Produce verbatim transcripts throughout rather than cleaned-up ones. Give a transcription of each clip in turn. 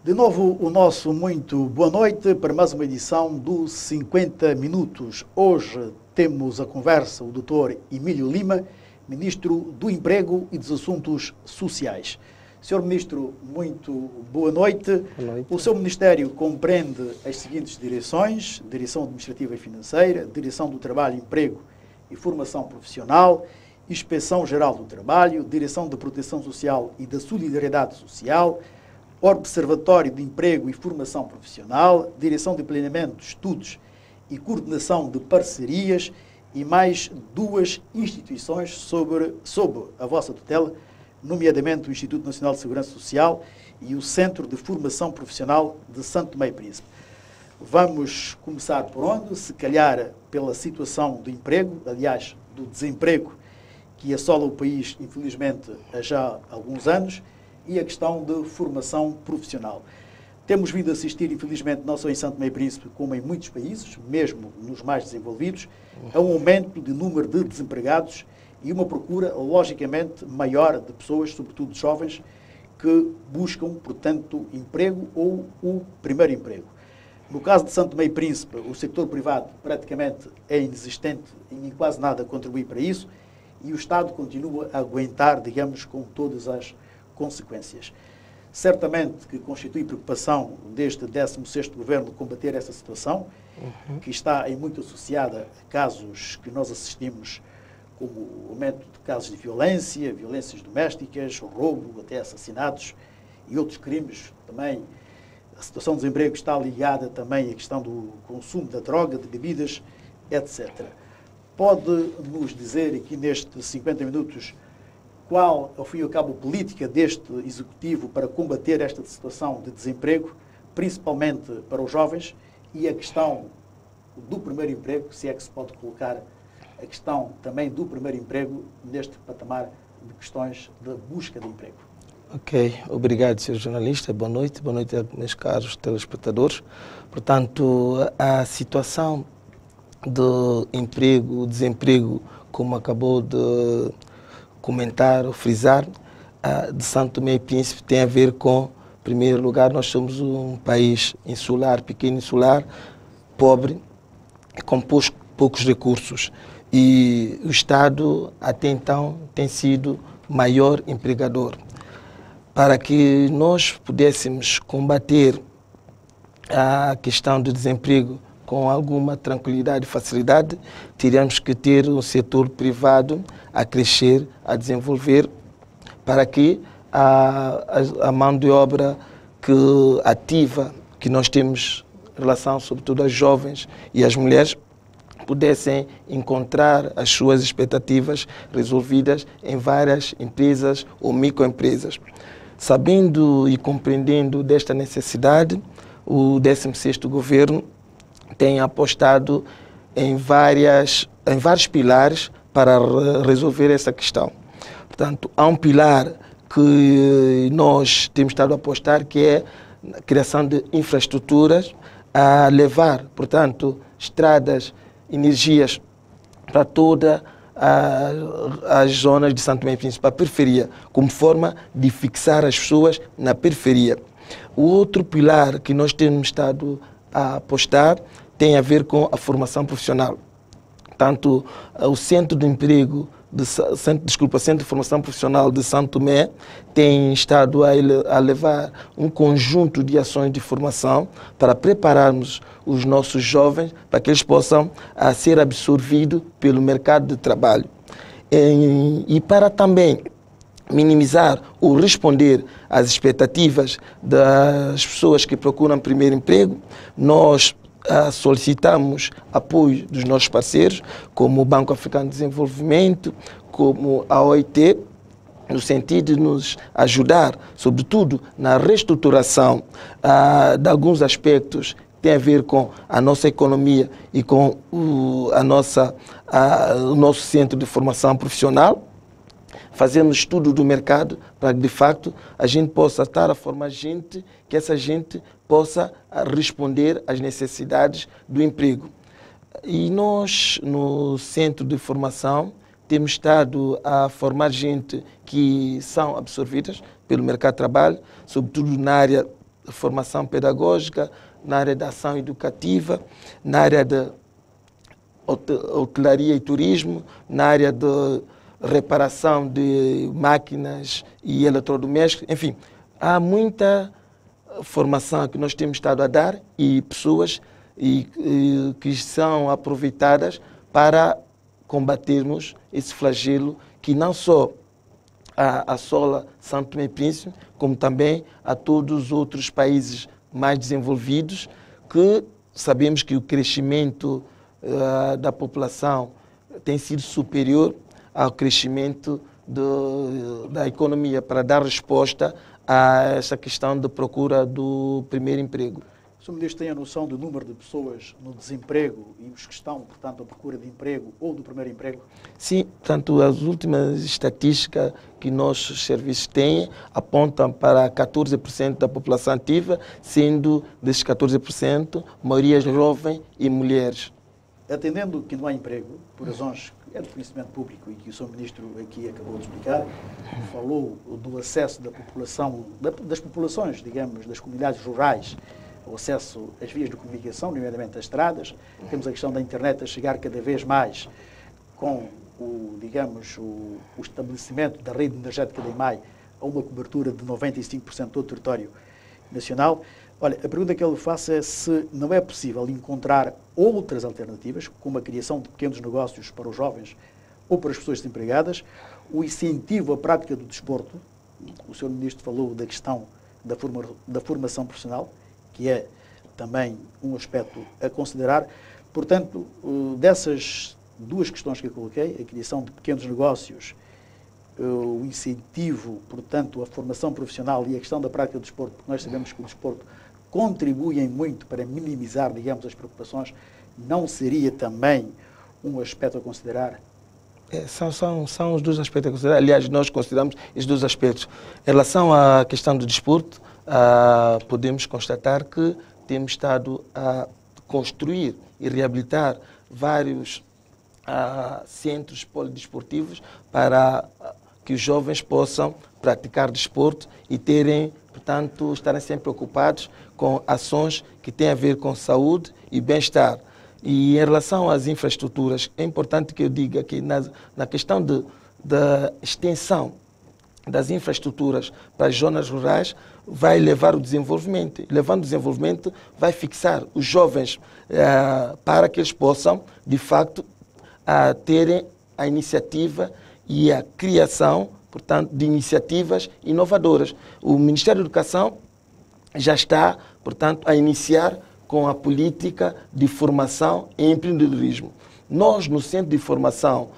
De novo, o nosso muito boa noite para mais uma edição do cinquenta Minutos. Hoje temos a conversa o doutor Emílio Lima, Ministro do Emprego e dos Assuntos Sociais. senhor Ministro, muito boa noite. Boa noite. O seu Ministério compreende as seguintes direções: Direção Administrativa e Financeira, Direção do Trabalho, Emprego e Formação Profissional, Inspeção-Geral do Trabalho, Direção da Proteção Social e da Solidariedade Social, Observatório de Emprego e Formação Profissional, Direção de Planeamento, Estudos e Coordenação de Parcerias e mais duas instituições sobre, sob a vossa tutela, nomeadamente o Instituto Nacional de Segurança Social e o Centro de Formação Profissional de Santo Tomé e Príncipe. Vamos começar por onde? Se calhar pela situação do emprego, aliás, do desemprego que assola o país, infelizmente, há já alguns anos, e a questão de formação profissional. Temos vindo a assistir, infelizmente, não só em Santo Tomé e Príncipe, como em muitos países, mesmo nos mais desenvolvidos, a um aumento de número de desempregados e uma procura, logicamente, maior de pessoas, sobretudo de jovens, que buscam, portanto, emprego ou o primeiro emprego. No caso de Santo Tomé e Príncipe, o setor privado praticamente é inexistente e em quase nada contribui para isso, e o Estado continua a aguentar, digamos, com todas as consequências. Certamente que constitui preocupação deste décimo sexto Governo combater essa situação, uhum. que está em muito associada a casos que nós assistimos, como o aumento de casos de violência, violências domésticas, roubo, até assassinatos e outros crimes também. A situação do desemprego está ligada também à questão do consumo da droga, de bebidas, etcétera. Pode nos dizer aqui nestes cinquenta minutos qual, ao fim e ao cabo, a política deste Executivo para combater esta situação de desemprego, principalmente para os jovens, e a questão do primeiro emprego, se é que se pode colocar a questão também do primeiro emprego neste patamar de questões de busca de emprego. Ok, obrigado, senhor jornalista. Boa noite, boa noite, meus caros telespectadores. Portanto, a situação do emprego, desemprego, como acabou de comentar ou frisar, de Santo Tomé e Príncipe tem a ver com, em primeiro lugar, nós somos um país insular, pequeno insular, pobre, com poucos recursos. E o Estado, até então, tem sido maior empregador. Para que nós pudéssemos combater a questão do desemprego com alguma tranquilidade e facilidade, teríamos que ter um setor privado a crescer, a desenvolver, para que a, a, a mão de obra que ativa, que nós temos em relação, sobretudo, às jovens e às mulheres, pudessem encontrar as suas expectativas resolvidas em várias empresas ou microempresas. Sabendo e compreendendo desta necessidade, o décimo sexto Governo tem apostado em, várias, em vários pilares para resolver essa questão. Portanto, há um pilar que nós temos estado a apostar, que é a criação de infraestruturas, a levar, portanto, estradas, energias para todas as zonas de Santo Tomé e Príncipe, para a periferia, como forma de fixar as pessoas na periferia. O outro pilar que nós temos estado a apostar tem a ver com a formação profissional. Tanto o Centro de Emprego, de, centro, desculpa, Centro de Formação Profissional de Santo Tomé tem estado a, a levar um conjunto de ações de formação para prepararmos os nossos jovens para que eles possam a, ser absorvidos pelo mercado de trabalho. E, e para também minimizar ou responder às expectativas das pessoas que procuram primeiro emprego, nós Uh, solicitamos apoio dos nossos parceiros, como o Banco Africano de Desenvolvimento, como a O I T, no sentido de nos ajudar, sobretudo na reestruturação uh, de alguns aspectos que têm a ver com a nossa economia e com o, a nossa, uh, o nosso centro de formação profissional, fazendo estudo do mercado para que, de facto, a gente possa estar a formar gente, que essa gente possa responder às necessidades do emprego. E nós, no Centro de Formação, temos estado a formar gente que são absorvidas pelo mercado de trabalho, sobretudo na área formação pedagógica, na área da ação educativa, na área de hotelaria e turismo, na área de reparação de máquinas e eletrodomésticos, enfim, há muita formação que nós temos estado a dar e pessoas e, e, que são aproveitadas para combatermos esse flagelo que não só a, assola São Tomé e Príncipe, como também a todos os outros países mais desenvolvidos, que sabemos que o crescimento uh, da população tem sido superior ao crescimento do, da economia, para dar resposta a essa questão de procura do primeiro emprego. O senhor Ministro tem a noção do número de pessoas no desemprego e os que estão, portanto, à procura de emprego ou do primeiro emprego? Sim, portanto, as últimas estatísticas que nossos serviços têm apontam para catorze por cento da população ativa, sendo desses catorze por cento, maioria jovem e mulheres. Atendendo que não há emprego, por razões que é do conhecimento público e que o senhor Ministro aqui acabou de explicar, falou do acesso da população, das populações, digamos, das comunidades rurais, o acesso às vias de comunicação, nomeadamente às estradas. Temos a questão da internet a chegar cada vez mais com o, digamos, o, o estabelecimento da rede energética da EMAI a uma cobertura de noventa e cinco por cento do território nacional. Olha, a pergunta que eu lhe faço é se não é possível encontrar outras alternativas, como a criação de pequenos negócios para os jovens ou para as pessoas desempregadas, o incentivo à prática do desporto. O senhor Ministro falou da questão da, forma, da formação profissional, que é também um aspecto a considerar. Portanto, dessas duas questões que eu coloquei, a criação de pequenos negócios, o incentivo, portanto, à formação profissional e a questão da prática do desporto, porque nós sabemos que o desporto contribuem muito para minimizar, digamos, as preocupações, não seria também um aspecto a considerar? É, são, são, são os dois aspectos a considerar. Aliás, nós consideramos esses dois aspectos. Em relação à questão do desporto, ah, podemos constatar que temos estado a construir e reabilitar vários ah, centros polidesportivos para que os jovens possam praticar desporto e terem, portanto, estarem sempre ocupados com ações que têm a ver com saúde e bem-estar. E em relação às infraestruturas, é importante que eu diga que na, na questão de, da extensão das infraestruturas para as zonas rurais, vai levar o desenvolvimento. Levando o desenvolvimento, vai fixar os jovens eh, para que eles possam, de facto, a terem a iniciativa e a criação, portanto, de iniciativas inovadoras. O Ministério da Educação já está, portanto, a iniciar com a política de formação e empreendedorismo. Nós, no Centro de Formação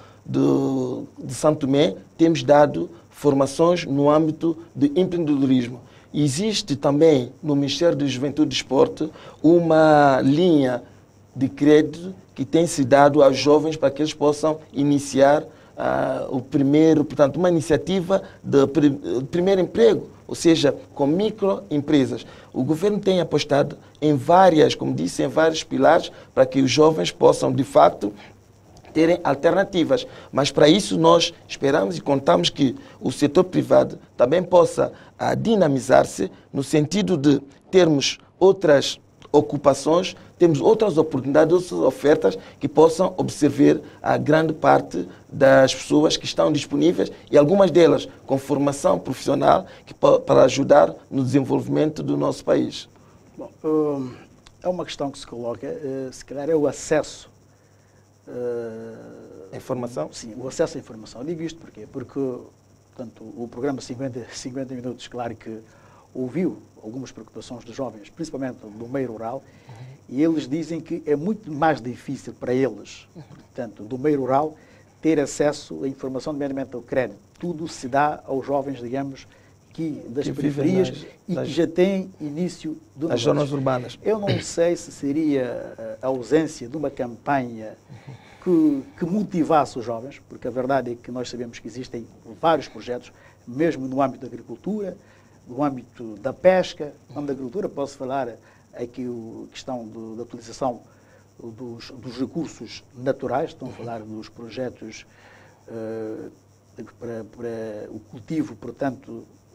de, de São Tomé, temos dado formações no âmbito de empreendedorismo. Existe também, no Ministério da Juventude e Desporto, uma linha de crédito que tem se dado aos jovens para que eles possam iniciar uh, o primeiro, portanto, uma iniciativa de, de primeiro emprego, ou seja, com microempresas. O governo tem apostado em várias, como disse, em vários pilares para que os jovens possam, de facto, terem alternativas. Mas para isso nós esperamos e contamos que o setor privado também possa uh, dinamizar-se no sentido de termos outras ocupações, temos outras oportunidades, outras ofertas que possam absorver a grande parte das pessoas que estão disponíveis e algumas delas com formação profissional que, para ajudar no desenvolvimento do nosso país. Bom, hum, é uma questão que se coloca, uh, se calhar é o acesso Uh, informação? Sim, o acesso à informação. Eu digo isto porquê? Porque portanto, o programa cinquenta, cinquenta minutos, claro que ouviu algumas preocupações dos jovens, principalmente do meio rural, uhum. e eles dizem que é muito mais difícil para eles, uhum. portanto, do meio rural, ter acesso à informação, nomeadamente ao crédito. Tudo se dá aos jovens, digamos, que das que periferias nas, e nas, que já têm início do nas zonas urbanas. Eu não sei se seria a ausência de uma campanha que, que motivasse os jovens, porque a verdade é que nós sabemos que existem vários projetos, mesmo no âmbito da agricultura, no âmbito da pesca. No âmbito da agricultura posso falar aqui a questão do, da utilização dos, dos recursos naturais, estão a falar dos projetos uh, para, para o cultivo, portanto,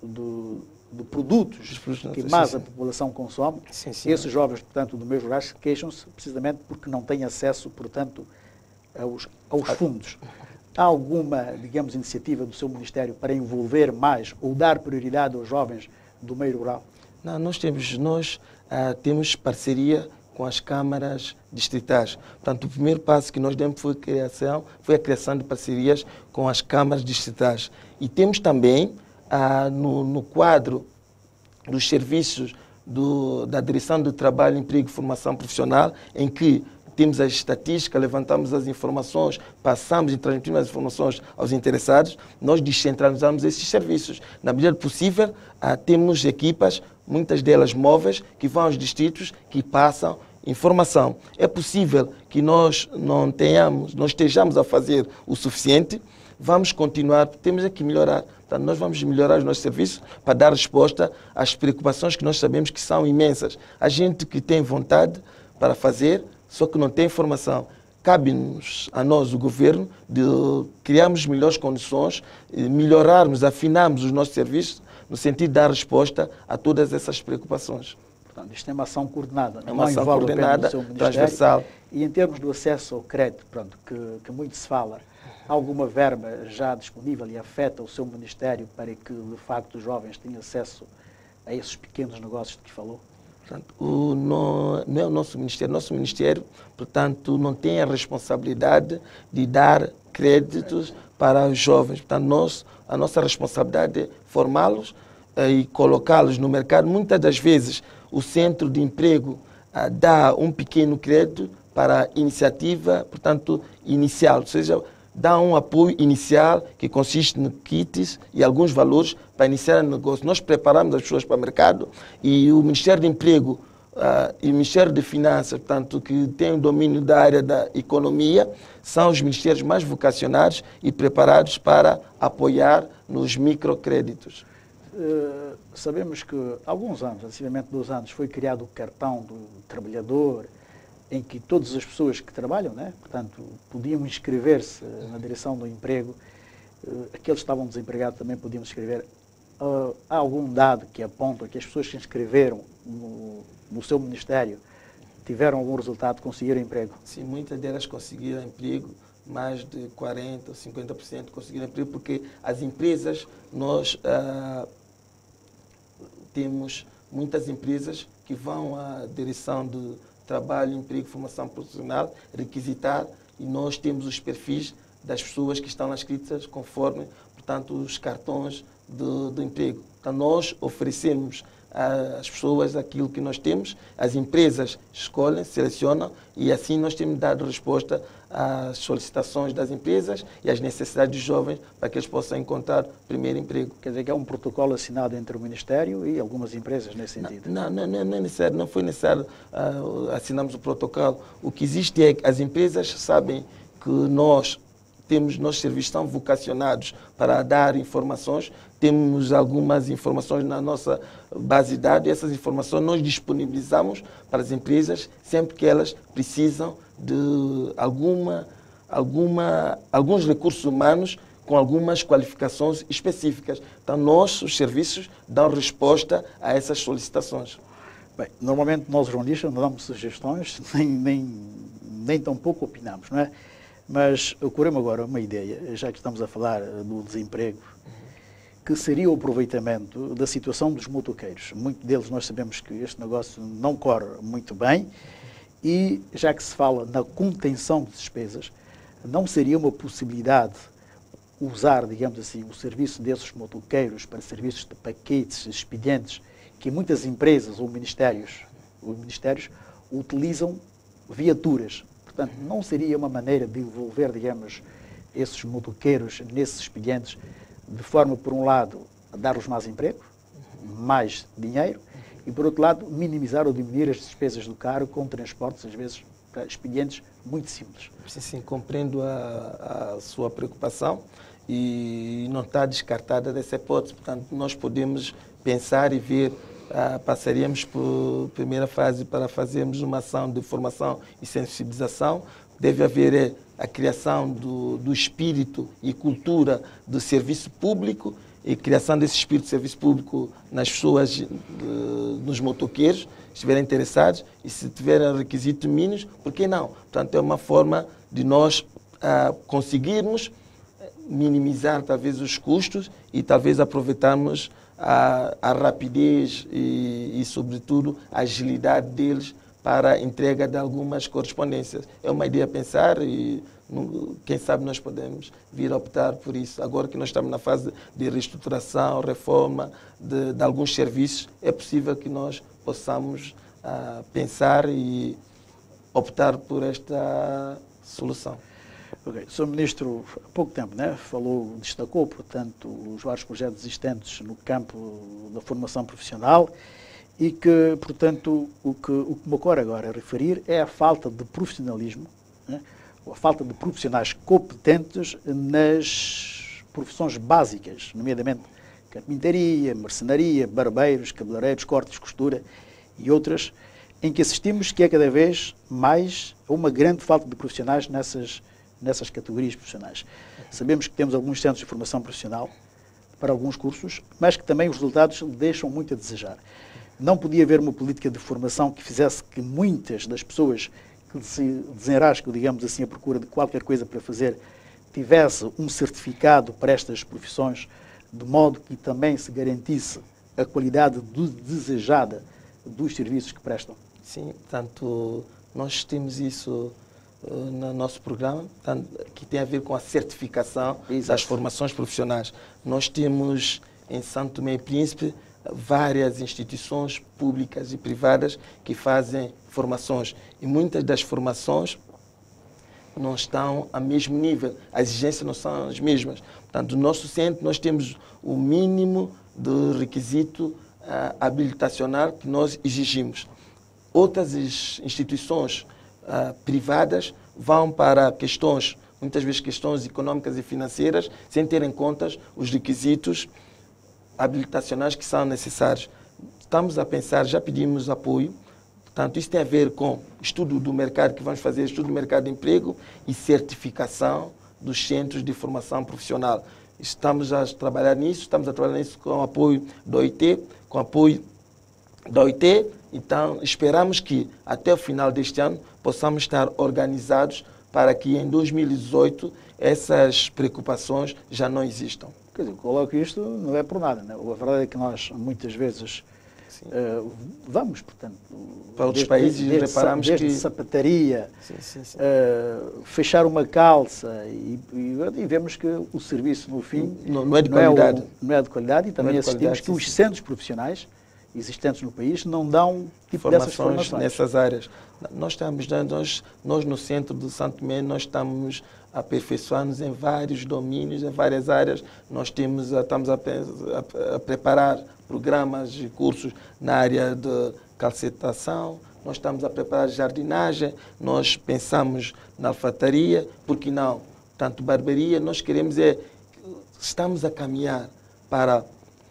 do, de produtos que mais a população consome, sim, sim. Esses jovens, portanto, do meio rurais queixam-se precisamente porque não têm acesso, portanto, aos, aos fundos. Há alguma, digamos, iniciativa do seu Ministério para envolver mais ou dar prioridade aos jovens do meio rural? Não, nós temos, nós, uh, temos parceria com as câmaras distritais. Portanto, o primeiro passo que nós demos foi a criação, foi a criação de parcerias com as câmaras distritais. E temos também, ah, no, no quadro dos serviços do, da Direção do Trabalho, Emprego e Formação Profissional, em que temos a estatística, levantamos as informações, passamos e transmitimos as informações aos interessados, nós descentralizamos esses serviços. Na medida do possível, ah, temos equipas, muitas delas móveis, que vão aos distritos, que passam informação. É possível que nós não tenhamos, não estejamos a fazer o suficiente, vamos continuar, temos é que melhorar. Portanto, nós vamos melhorar os nossos serviços para dar resposta às preocupações que nós sabemos que são imensas. A gente que tem vontade para fazer, só que não tem informação. Cabe-nos a nós, o governo, de criarmos melhores condições, melhorarmos, afinarmos os nossos serviços, no sentido de dar resposta a todas essas preocupações. Portanto, isto é uma ação coordenada, é uma ação coordenada, transversal. E em termos do acesso ao crédito, pronto, que, que muito se fala, há alguma verba já disponível e afeta o seu Ministério para que, de facto, os jovens tenham acesso a esses pequenos negócios de que falou? Portanto, o, não, não é o nosso Ministério. Nosso Ministério, portanto, não tem a responsabilidade de dar créditos para os jovens. Portanto, nós, a nossa responsabilidade é formá-los eh, e colocá-los no mercado. Muitas das vezes, o centro de emprego ah, dá um pequeno crédito para a iniciativa, portanto, inicial, ou seja, dá um apoio inicial que consiste no kits e alguns valores para iniciar o negócio. Nós preparamos as pessoas para o mercado e o Ministério de Emprego uh, e o Ministério de Finanças, portanto, que tem o domínio da área da economia, são os ministérios mais vocacionados e preparados para apoiar nos microcréditos. Uh, sabemos que há alguns anos, acessivamente dois anos, foi criado o cartão do trabalhador, em que todas as pessoas que trabalham, né, portanto, podiam inscrever-se na direção do emprego, uh, aqueles que estavam desempregados também podiam inscrever. Uh, há algum dado que aponta que as pessoas que se inscreveram no, no seu Ministério tiveram algum resultado, conseguiram emprego? Sim, muitas delas conseguiram emprego, mais de quarenta por cento, cinquenta por cento conseguiram emprego, porque as empresas, nós uh, temos muitas empresas que vão à direção do Trabalho, Emprego e Formação Profissional, requisitar, e nós temos os perfis das pessoas que estão inscritas conforme, portanto, os cartões do, do emprego. Então, nós oferecemos às pessoas aquilo que nós temos, as empresas escolhem, selecionam, e assim nós temos dado resposta às solicitações das empresas e às necessidades dos jovens para que eles possam encontrar o primeiro emprego. Quer dizer que é um protocolo assinado entre o Ministério e algumas empresas nesse sentido? Não, não, não, não é necessário, não foi necessário uh, assinarmos o protocolo. O que existe é que as empresas sabem que nós temos, nossos serviços são vocacionados para dar informações, temos algumas informações na nossa base de dados, e essas informações nós disponibilizamos para as empresas sempre que elas precisam de alguma, alguma, alguns recursos humanos com algumas qualificações específicas. Então, nossos serviços dão resposta a essas solicitações. Bem, normalmente nós jornalistas não damos sugestões, nem, nem, nem tão pouco opinamos, não é? Mas ocorreu-me agora uma ideia, já que estamos a falar do desemprego, que seria o aproveitamento da situação dos motoqueiros. Muitos deles nós sabemos que este negócio não corre muito bem e, já que se fala na contenção de despesas, não seria uma possibilidade usar, digamos assim, o serviço desses motoqueiros para serviços de paquetes, expedientes, que muitas empresas ou ministérios, ou ministérios utilizam viaturas. Portanto, não seria uma maneira de envolver, digamos, esses motoqueiros nesses expedientes, de forma, por um lado, a dar-lhes mais emprego, mais dinheiro, e, por outro lado, minimizar ou diminuir as despesas do carro com transportes, às vezes, para expedientes muito simples. Sim, sim, compreendo a, a sua preocupação e não está descartada dessa hipótese. Portanto, nós podemos pensar e ver, ah, passaríamos por primeira fase para fazermos uma ação de formação e sensibilização. Deve haver é, a criação do, do espírito e cultura do serviço público e criação desse espírito de serviço público nas pessoas, de, nos motoqueiros, que estiverem interessados, e se tiverem requisitos mínimos, por que não? Portanto, é uma forma de nós ah, conseguirmos minimizar talvez os custos e talvez aproveitarmos a, a rapidez e, e, sobretudo, a agilidade deles para a entrega de algumas correspondências. É uma ideia a pensar e quem sabe nós podemos vir a optar por isso. Agora que nós estamos na fase de reestruturação, reforma de, de alguns serviços, é possível que nós possamos uh, pensar e optar por esta solução. Ok. senhor Ministro, há pouco tempo, né, falou, destacou, portanto, os vários projetos existentes no campo da formação profissional e que, portanto, o que, o que me ocorre agora a referir é a falta de profissionalismo, né, ou a falta de profissionais competentes nas profissões básicas, nomeadamente carpintaria, marcenaria, barbeiros, cabeleireiros, cortes, costura e outras, em que assistimos que é cada vez mais uma grande falta de profissionais nessas nessas categorias profissionais. Sabemos que temos alguns centros de formação profissional para alguns cursos, mas que também os resultados deixam muito a desejar. Não podia haver uma política de formação que fizesse que muitas das pessoas que se desenrascam, digamos assim, à procura de qualquer coisa para fazer, tivesse um certificado para estas profissões, de modo que também se garantisse a qualidade do, desejada dos serviços que prestam? Sim, portanto, nós temos isso no nosso programa, que tem a ver com a certificação Exato. das formações profissionais. Nós temos em Santo Tomé e Príncipe várias instituições públicas e privadas que fazem formações e muitas das formações não estão ao mesmo nível, as exigências não são as mesmas. Portanto, no nosso centro nós temos o mínimo de requisito uh, habilitacional que nós exigimos. Outras instituições Uh, privadas vão para questões, muitas vezes questões econômicas e financeiras, sem ter em conta os requisitos habilitacionais que são necessários. Estamos a pensar, já pedimos apoio, portanto, isso tem a ver com estudo do mercado, que vamos fazer estudo do mercado de emprego e certificação dos centros de formação profissional. Estamos a trabalhar nisso, estamos a trabalhar nisso com o apoio da O I T, com o apoio da O I T. Então, esperamos que até o final deste ano possamos estar organizados para que em dois mil e dezoito essas preocupações já não existam. Quer dizer, coloco isto não é por nada, né? A verdade é que nós muitas vezes uh, vamos, portanto, para outros desde, países desde, reparamos desde que sapataria, sim, sim, sim. Uh, fechar uma calça e, e, e vemos que o serviço no fim não, não é de não qualidade, é o, não é de qualidade e também é assistimos que sim, os centros profissionais existentes no país não dão tipo formações dessas formações nessas áreas. Nós estamos dando, nós, nós no centro do Santo Tomé, nós estamos aperfeiçoando-nos em vários domínios, em várias áreas. Nós temos, estamos a, a, a preparar programas e cursos na área de calcetação, nós estamos a preparar jardinagem, nós pensamos na alfataria, por que não? Tanto barbearia, nós queremos é, estamos a caminhar para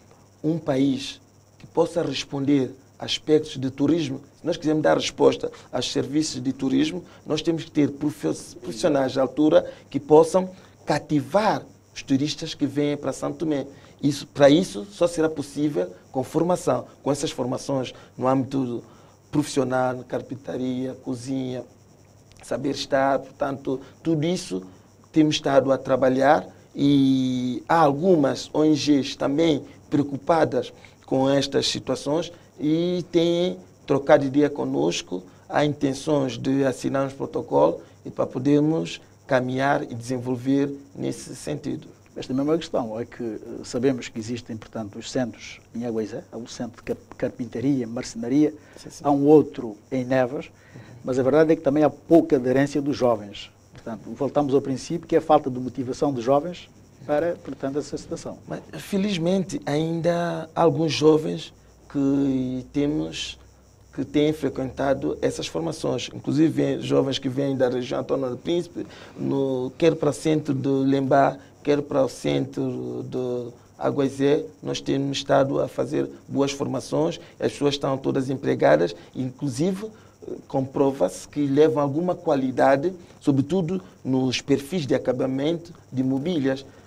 um país que possa responder a aspectos de turismo. Se nós quisermos dar resposta aos serviços de turismo, nós temos que ter profissionais de altura que possam cativar os turistas que vêm para Santo Tomé. Isso, para isso, só será possível com formação, com essas formações no âmbito profissional, carpintaria, cozinha, saber estar, portanto, tudo isso temos estado a trabalhar e há algumas O N Gs também preocupadas com estas situações e têm trocado ideia conosco, há intenções de assinar um protocolo e para podermos caminhar e desenvolver nesse sentido. Esta mesma questão é que sabemos que existem, portanto, os centros em Aguaisé, há um centro de carpintaria, marcenaria, sim, sim. há um outro em Neves, uhum. mas a verdade é que também há pouca aderência dos jovens. Portanto, voltamos ao princípio que é a falta de motivação dos jovens para, portanto, essa situação. Mas, felizmente, ainda há alguns jovens que temos que têm frequentado essas formações, inclusive jovens que vêm da região autónoma do Príncipe, no, quer para o centro de Lembá, quer para o centro de Aguaisé, nós temos estado a fazer boas formações, as pessoas estão todas empregadas, inclusive comprova-se que levam alguma qualidade, sobretudo nos perfis de acabamento de mobílias.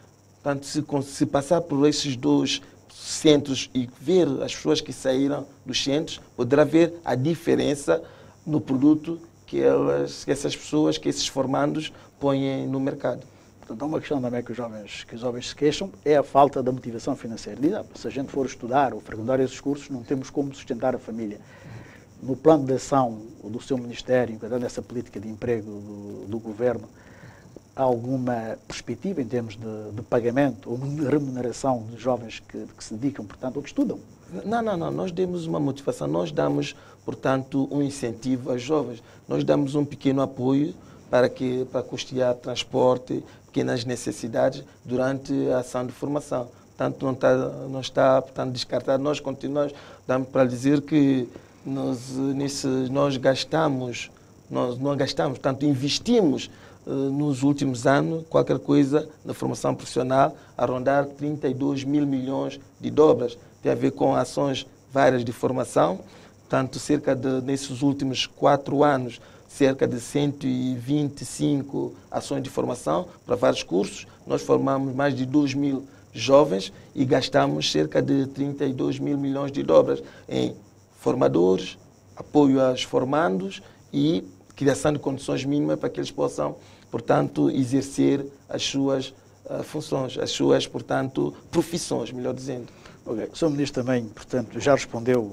Portanto, se, se passar por esses dois centros e ver as pessoas que saíram dos centros, poderá ver a diferença no produto que, elas, que essas pessoas, que esses formandos põem no mercado. Portanto, uma questão também que os jovens, que os jovens se queixam é a falta da motivação financeira. Diz, ah, se a gente for estudar ou frequentar esses cursos, não temos como sustentar a família. No plano de ação do seu Ministério, nessa política de emprego do, do Governo, há alguma perspectiva em termos de, de pagamento ou de remuneração de jovens que, que se dedicam, portanto, ou que estudam? Não, não, não. Nós demos uma motivação, nós damos, portanto, um incentivo aos jovens. Nós damos um pequeno apoio para, que, para custear transporte, pequenas necessidades durante a ação de formação. Portanto, não está, não está portanto, descartado. Nós continuamos, damos para dizer que nós, nesse, nós gastamos, nós não gastamos, portanto, investimos uh, nos últimos anos qualquer coisa na formação profissional a rondar trinta e dois mil milhões de dólares. Tem a ver com ações várias de formação, portanto, cerca de, nesses últimos quatro anos, cerca de cento e vinte e cinco ações de formação para vários cursos. Nós formamos mais de dois mil jovens e gastamos cerca de trinta e dois mil milhões de dólares em formadores, apoio aos formandos e criação de condições mínimas para que eles possam, portanto, exercer as suas uh, funções, as suas, portanto, profissões, melhor dizendo. Okay. O senhor Ministro também, portanto, já respondeu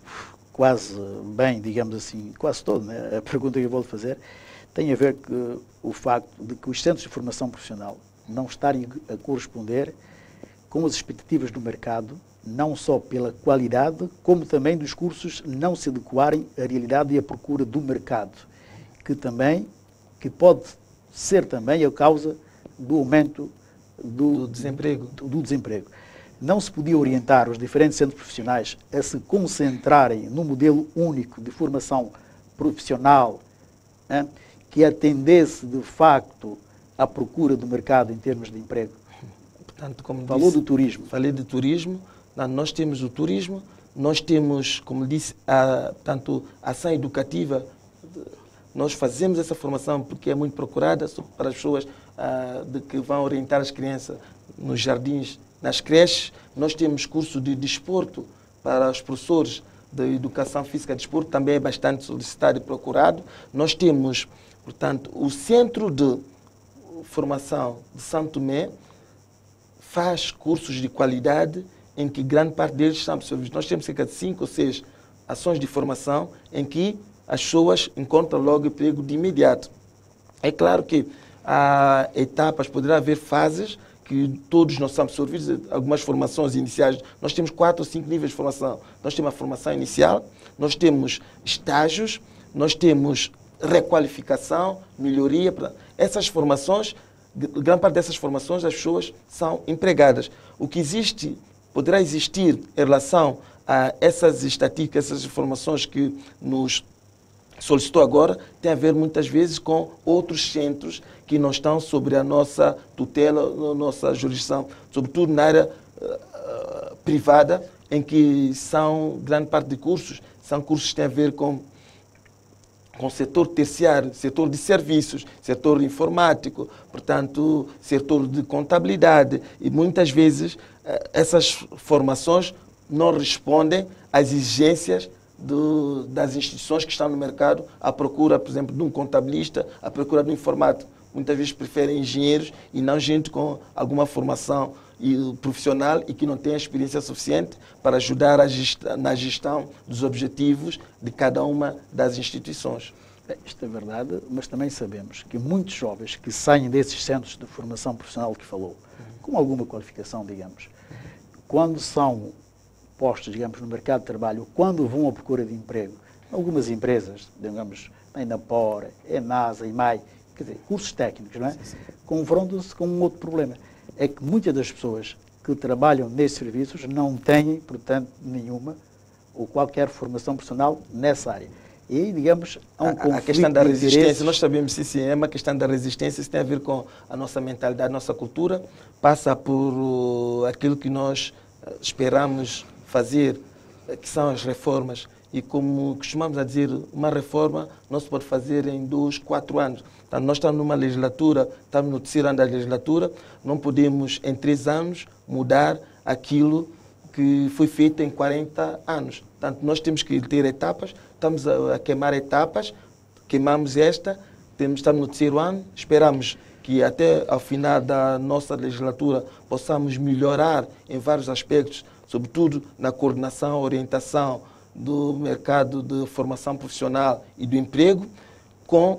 quase bem, digamos assim, quase todo, né? A pergunta que eu vou lhe fazer tem a ver com o facto de que os centros de formação profissional não estarem a corresponder com as expectativas do mercado, não só pela qualidade, como também dos cursos não se adequarem à realidade e à procura do mercado, que também, que pode ser também a causa do aumento do, do desemprego. Do, do desemprego. Não se podia orientar os diferentes centros profissionais a se concentrarem no modelo único de formação profissional, né, que atendesse, de facto, à procura do mercado em termos de emprego? Portanto, como Falou disse, do turismo. Falei do turismo. Não, nós temos o turismo, nós temos, como disse, a, portanto, a ação educativa. Nós fazemos essa formação porque é muito procurada para as pessoas ah, de que vão orientar as crianças nos jardins, nas creches. Nós temos curso de desporto para os professores de educação física e desporto, também é bastante solicitado e procurado. Nós temos, portanto, o Centro de Formação de São Tomé faz cursos de qualidade em que grande parte deles são absorvidos. Nós temos cerca de cinco ou seis ações de formação em que as pessoas encontram logo emprego de imediato. É claro que há etapas, poderá haver fases que todos não são absorvidos, algumas formações iniciais. Nós temos quatro ou cinco níveis de formação. Nós temos a formação inicial, nós temos estágios, nós temos requalificação, melhoria. Essas formações, grande parte dessas formações, as pessoas são empregadas. O que existe, poderá existir em relação a essas estatísticas, essas informações que nos solicitou agora, tem a ver muitas vezes com outros centros que não estão sobre a nossa tutela, a nossa jurisdição, sobretudo na área uh, privada, em que são grande parte de cursos, são cursos que têm a ver com com o setor terciário, setor de serviços, setor informático, portanto, setor de contabilidade. E muitas vezes essas formações não respondem às exigências do, das instituições que estão no mercado, à procura, por exemplo, de um contabilista, à procura de um informático. Muitas vezes preferem engenheiros e não gente com alguma formação profissional e que não tem a experiência suficiente para ajudar a gestão, na gestão dos objetivos de cada uma das instituições. Isto é verdade, mas também sabemos que muitos jovens que saem desses centros de formação profissional que falou, com alguma qualificação, digamos, quando são postos, digamos, no mercado de trabalho, quando vão à procura de emprego, algumas empresas, digamos, a Inapor, a NASA, a IMAI, quer dizer, cursos técnicos, não é? Confrontam-se com um outro problema. É que muitas das pessoas que trabalham nesses serviços não têm, portanto, nenhuma ou qualquer formação profissional nessa área. E aí, digamos, há um conflito. A questão da resistência, nós sabemos sim, sim, é uma questão da resistência, isso tem a ver com a nossa mentalidade, a nossa cultura, passa por uh, aquilo que nós uh, esperamos fazer, uh, que são as reformas E como costumamos a dizer, uma reforma não se pode fazer em dois, quatro anos. Então, nós estamos numa legislatura, estamos no terceiro ano da legislatura, não podemos, em três anos, mudar aquilo que foi feito em quarenta anos. Portanto, nós temos que ter etapas, estamos a, a queimar etapas, queimamos esta, temos, estamos no terceiro ano, esperamos que até ao final da nossa legislatura possamos melhorar em vários aspectos, sobretudo na coordenação, orientação do mercado de formação profissional e do emprego, com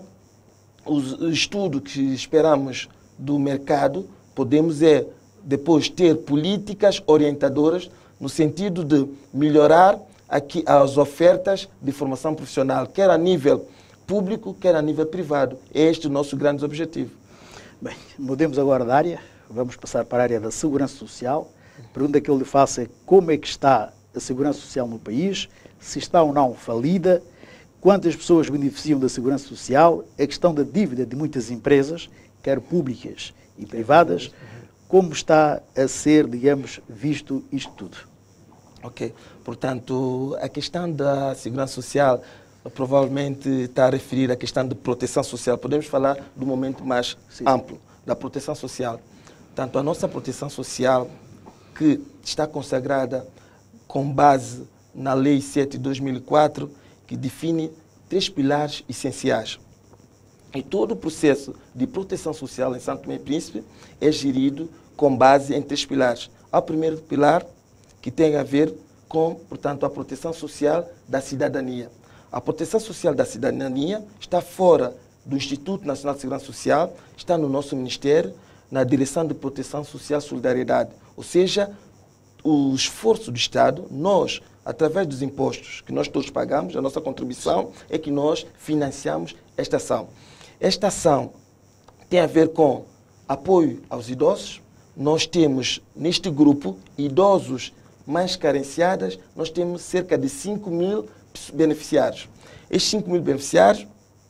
o estudo que esperamos do mercado, podemos é, depois ter políticas orientadoras no sentido de melhorar aqui as ofertas de formação profissional, quer a nível público, quer a nível privado. É este o nosso grande objetivo. Bem, mudemos agora de área, vamos passar para a área da segurança social. A pergunta que eu lhe faço é como é que está a segurança social no país, se está ou não falida, quantas pessoas beneficiam da segurança social, a questão da dívida de muitas empresas, quer públicas e privadas, como está a ser, digamos, visto isto tudo? Ok, portanto, a questão da segurança social provavelmente está a referir à questão de proteção social. Podemos falar do momento mais Sim. amplo, da proteção social. Portanto, a nossa proteção social, que está consagrada com base na Lei sete de dois mil e quatro, que define três pilares essenciais. E todo o processo de proteção social em São Tomé e Príncipe é gerido com base em três pilares. Há o primeiro pilar, que tem a ver com, portanto, a proteção social da cidadania. A proteção social da cidadania está fora do Instituto Nacional de Segurança Social, está no nosso Ministério, na Direção de Proteção Social e Solidariedade. Ou seja, o esforço do Estado, nós, através dos impostos que nós todos pagamos, a nossa contribuição, é que nós financiamos esta ação. Esta ação tem a ver com apoio aos idosos. Nós temos, neste grupo, idosos mais carenciados, nós temos cerca de cinco mil beneficiários. Estes cinco mil beneficiários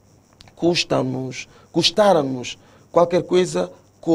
custam-nos, custaram-nos qualquer coisa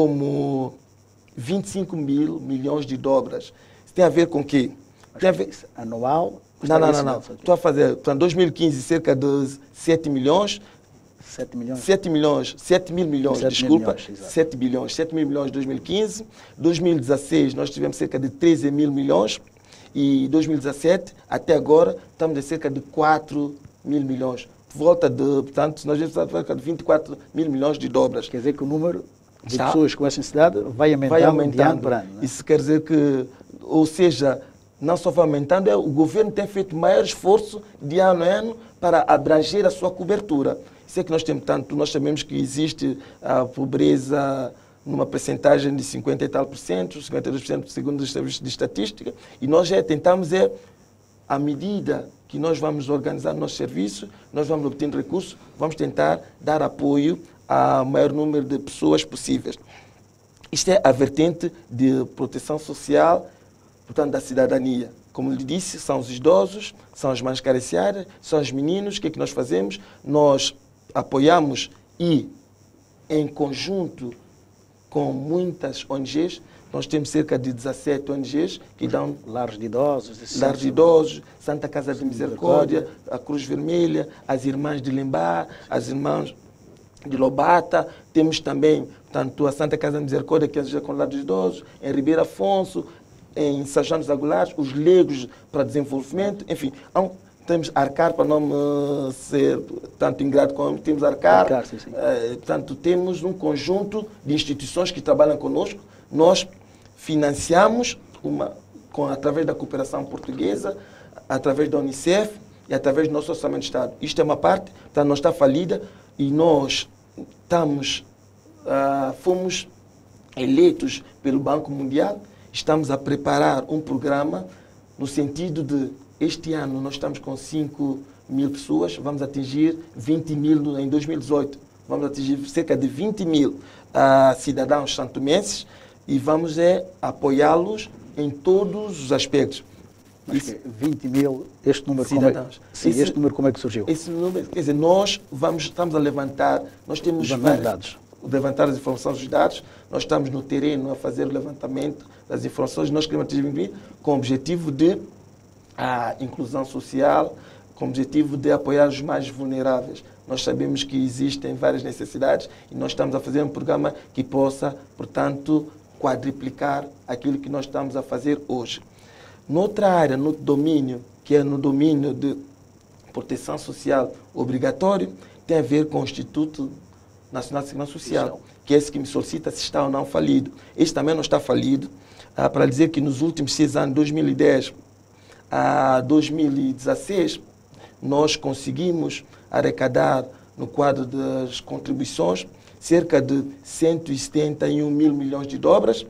como vinte e cinco mil milhões de dobras. Isso tem a ver com o quê? Tem a ver... Anual? Não, não, não, não. Estou a fazer, em dois mil e quinze, cerca de sete milhões. sete milhões? sete milhões, sete mil milhões, sete desculpa. Milhões, sete bilhões, sete mil milhões em dois mil e quinze. dois mil e dezesseis, nós tivemos cerca de treze mil milhões. E dois mil e dezassete, até agora, estamos a cerca de quatro mil milhões. Por volta de, portanto, nós temos cerca de vinte e quatro mil milhões de dobras. Quer dizer que o número de Está, pessoas com essa necessidade vai aumentando, vai aumentando de ano para ano. Né? Isso quer dizer que, ou seja, não só vai aumentando, é, o governo tem feito maior esforço de ano a ano para abranger a sua cobertura. Isso é que nós temos, tanto, nós sabemos que existe a pobreza numa percentagem de cinquenta e tal por cento, cinquenta e dois por cento segundo os serviços de estatística, e nós já tentamos, é, à medida que nós vamos organizar o nosso serviço, nós vamos obtendo recursos, vamos tentar dar apoio ao maior número de pessoas possíveis. Isto é a vertente de proteção social, portanto, da cidadania. Como lhe disse, são os idosos, são as mais carenciadas, são os meninos. O que é que nós fazemos? Nós apoiamos e, em conjunto com muitas O N Gs, nós temos cerca de dezassete O N Gs que dão... Lares de idosos. Lares de idosos, Santa Casa de Misericórdia, a Cruz Vermelha, as Irmãs de Limbá, as Irmãs de Lobata. Temos também, portanto, a Santa Casa de Misericórdia, que ajuda com lares de idosos, em Ribeiro Afonso, em São João dos Aguilares, os Legos para Desenvolvimento, enfim, há um, temos Arcar, para não uh, ser tanto ingrato como temos Arcar. Arcar sim, sim. Uh, portanto, temos um conjunto de instituições que trabalham conosco. Nós financiamos, uma, com, através da cooperação portuguesa, através da Unicef e através do nosso orçamento de Estado. Isto é uma parte, portanto, não está falida e nós estamos, uh, fomos eleitos pelo Banco Mundial. Estamos a preparar um programa no sentido de, este ano nós estamos com cinco mil pessoas, vamos atingir vinte mil em dois mil e dezoito. Vamos atingir cerca de vinte mil uh, cidadãos santomenses e vamos é, apoiá-los em todos os aspectos. Isso, vinte mil, este número, cidadãos. Como é, sim, esse, este número como é que surgiu? Esse número, quer dizer, nós vamos, estamos a levantar, nós temos vários dados. levantar as informações dos dados, nós estamos no terreno a fazer o levantamento das informações, nós queremos atingir com o objetivo de a inclusão social, com o objetivo de apoiar os mais vulneráveis. Nós sabemos que existem várias necessidades e nós estamos a fazer um programa que possa, portanto, quadriplicar aquilo que nós estamos a fazer hoje. Noutra área, no domínio, que é no domínio de proteção social obrigatório, tem a ver com o Instituto Nacional de Segurança Social, que é esse que me solicita se está ou não falido. Este também não está falido, ah, para dizer que nos últimos seis anos, dois mil e dez a dois mil e dezasseis, nós conseguimos arrecadar, no quadro das contribuições, cerca de cento e setenta e um mil milhões de dobras,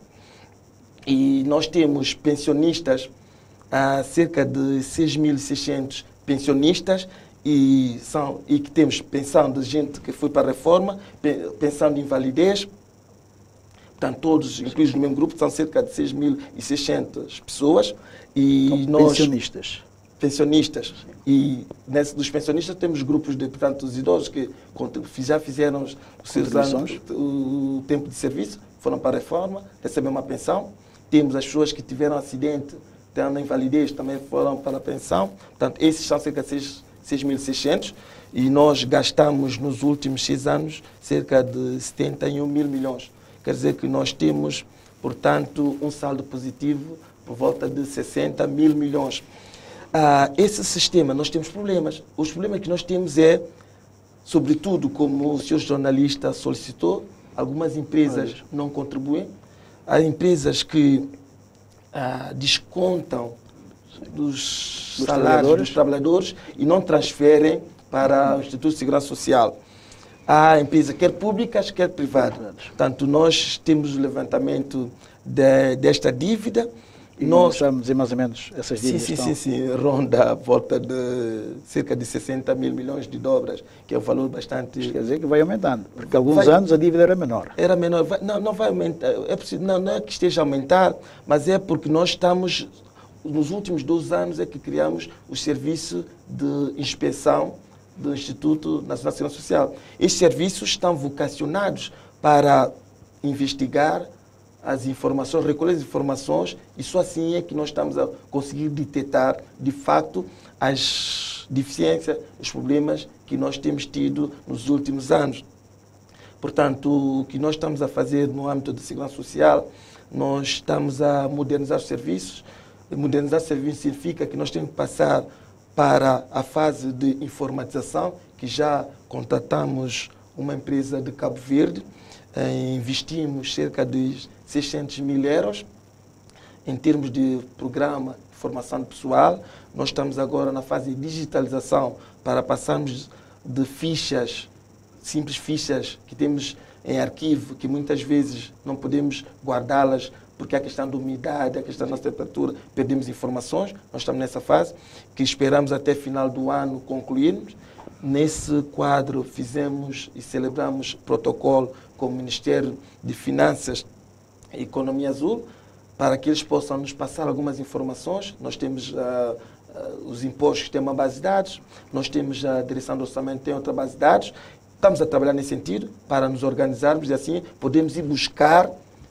e nós temos pensionistas, ah, cerca de seis mil e seiscentos pensionistas, e, são, e que temos pensão de gente que foi para a reforma, pensão de invalidez, portanto, todos incluídos no mesmo grupo, são cerca de seis mil e seiscentas pessoas. E então, nós, pensionistas. Pensionistas. Sim. E nesse, dos pensionistas temos grupos de, portanto, os idosos que já fizeram os seus anos, o, o tempo de serviço, foram para a reforma, receberam uma pensão. Temos as pessoas que tiveram acidente, tendo invalidez, também foram para a pensão. Portanto, esses são cerca de seis mil e seiscentos e nós gastamos nos últimos seis anos cerca de setenta e um mil milhões. Quer dizer que nós temos, portanto, um saldo positivo por volta de sessenta mil milhões. Ah, esse sistema, nós temos problemas. Os problemas que nós temos é, sobretudo, como o senhor jornalista solicitou, algumas empresas não contribuem. Há empresas que ah, descontam dos, dos salários trabalhadores. dos trabalhadores e não transferem para o Instituto de Segurança Social. Há empresas, quer públicas, quer privadas. Portanto, nós temos o levantamento de, desta dívida. E nós estamos em mais ou menos essas dívidas. Sim, sim, estão... sim, sim, ronda a volta de cerca de sessenta mil milhões de dobras, que é um valor bastante... Isto quer dizer que vai aumentando, porque alguns vai... anos a dívida era menor. Era menor, vai... não, não vai aumentar, é preciso... não, não é que esteja a aumentar, mas é porque nós estamos, nos últimos doze anos é que criamos o serviço de inspeção do Instituto Nacional de Segurança Social. Estes serviços estão vocacionados para investigar as informações, recolher as informações, e só assim é que nós estamos a conseguir detectar, de fato, as deficiências, os problemas que nós temos tido nos últimos anos. Portanto, o que nós estamos a fazer no âmbito da segurança social, nós estamos a modernizar os serviços. Modernizar os serviços significa que nós temos que passar para a fase de informatização, que já contratamos uma empresa de Cabo Verde, investimos cerca de seiscentos mil euros em termos de programa de formação pessoal. Nós estamos agora na fase de digitalização para passarmos de fichas, simples fichas que temos em arquivo, que muitas vezes não podemos guardá-las porque a questão da umidade, a questão da nossa temperatura, perdemos informações. Nós estamos nessa fase, que esperamos até final do ano concluirmos. Nesse quadro fizemos e celebramos protocolo com o Ministério de Finanças e Economia Azul, para que eles possam nos passar algumas informações. Nós temos uh, uh, os impostos que têm uma base de dados, nós temos a Direção do Orçamento que tem outra base de dados. Estamos a trabalhar nesse sentido para nos organizarmos e assim podemos ir buscar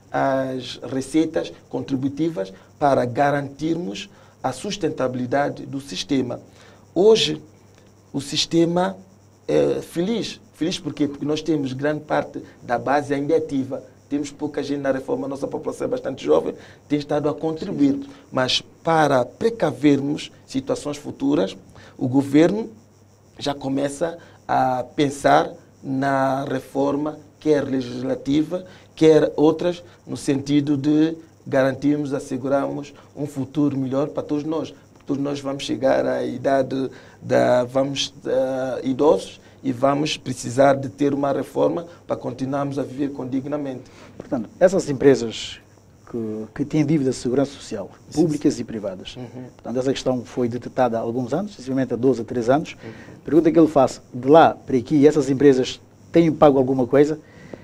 as receitas contributivas para garantirmos a sustentabilidade do sistema. Hoje, o sistema é feliz. Feliz por quê? Porque nós temos grande parte da base ainda ativa. Temos pouca gente na reforma, a nossa população é bastante jovem, tem estado a contribuir. Mas para precavermos situações futuras, o governo já começa a pensar na reforma, quer legislativa, quer outras, no sentido de garantirmos, assegurarmos um futuro melhor para todos nós. Todos nós vamos chegar à idade da, vamos, uh, idosos e vamos precisar de ter uma reforma para continuarmos a viver condignamente. Portanto, essas empresas que, que têm dívidas de segurança social, públicas sim, sim. e privadas, uhum. portanto, essa questão foi detectada há alguns anos, especialmente há doze a treze anos. Uhum. Pergunta que eu faço, de lá para aqui, essas empresas têm pago alguma coisa?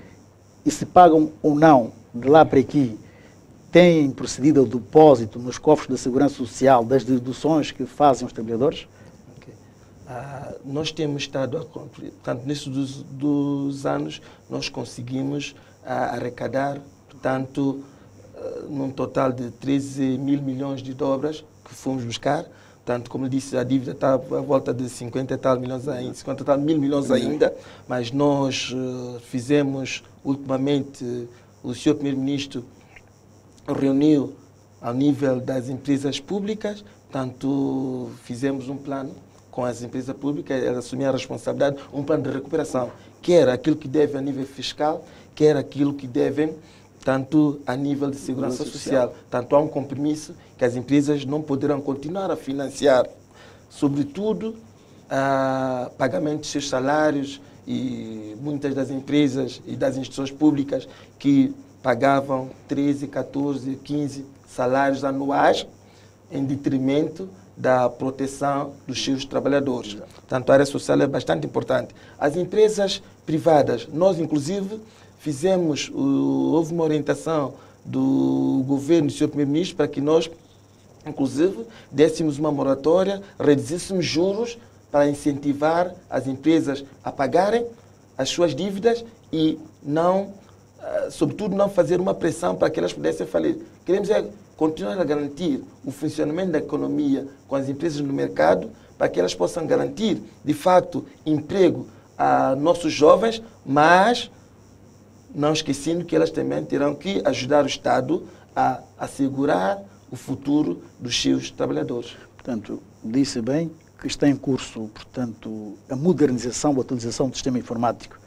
E se pagam ou não, de lá para aqui, têm procedido ao depósito nos cofres da segurança social das deduções que fazem os trabalhadores? Okay. Ah, nós temos estado a concluir, portanto, nesses dos, dos anos, nós conseguimos ah, arrecadar, portanto, ah, num total de treze mil milhões de dobras que fomos buscar. Portanto, como eu disse, a dívida está à volta de cinquenta e tal milhões ainda, cinquenta e tal mil milhões ainda, mas nós uh, fizemos, ultimamente, uh, o senhor Primeiro-Ministro reuniu ao nível das empresas públicas, portanto, fizemos um plano com as empresas públicas, elas assumiram a responsabilidade, um plano de recuperação, quer aquilo que deve a nível fiscal, quer aquilo que devem tanto a nível de segurança social. Tanto há um compromisso que as empresas não poderão continuar a financiar, sobretudo, a pagamento de seus salários, e muitas das empresas e das instituições públicas que pagavam treze, catorze, quinze salários anuais em detrimento da proteção dos seus trabalhadores. Portanto, a área social é bastante importante. As empresas privadas, nós, inclusive, fizemos, houve uma orientação do governo do senhor Primeiro-Ministro para que nós, inclusive, dessemos uma moratória, reduzíssemos juros para incentivar as empresas a pagarem as suas dívidas e não, sobretudo, não fazer uma pressão para que elas pudessem falir. Queremos é continuar a garantir o funcionamento da economia com as empresas no mercado para que elas possam garantir, de fato, emprego a nossos jovens, mas não esquecendo que elas também terão que ajudar o Estado a assegurar o futuro dos seus trabalhadores. Portanto, disse bem que está em curso, portanto, a modernização, a atualização do sistema informático